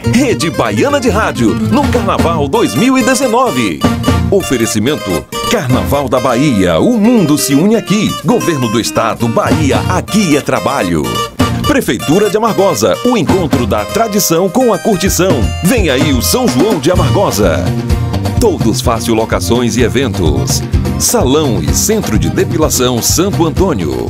Rede Baiana de Rádio, no Carnaval 2019. Oferecimento: Carnaval da Bahia, o mundo se une aqui. Governo do Estado, Bahia, aqui é trabalho. Prefeitura de Amargosa, o encontro da tradição com a curtição. Vem aí o São João de Amargosa. Todos Fácil Locações e Eventos. Salão e Centro de Depilação Santo Antônio.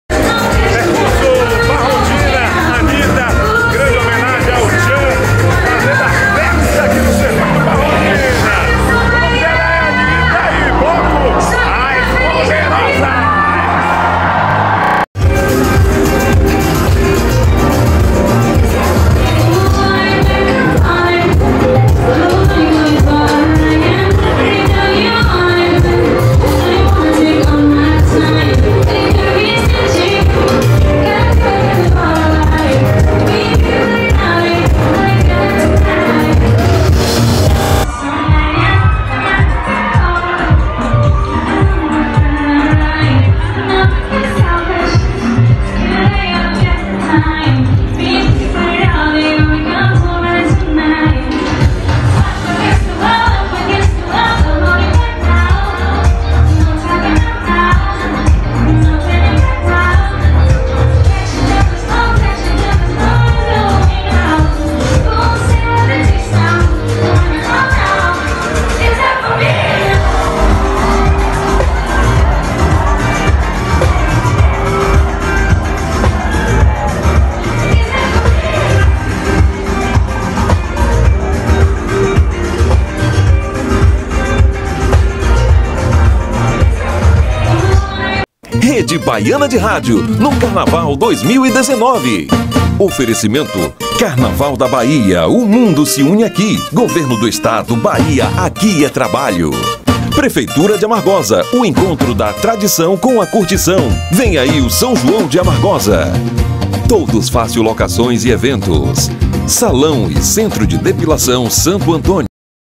Rede Baiana de Rádio, no Carnaval 2019. Oferecimento: Carnaval da Bahia, o mundo se une aqui. Governo do Estado, Bahia, aqui é trabalho. Prefeitura de Amargosa, o encontro da tradição com a curtição. Vem aí o São João de Amargosa. Todos Fácil Locações e Eventos. Salão e Centro de Depilação Santo Antônio.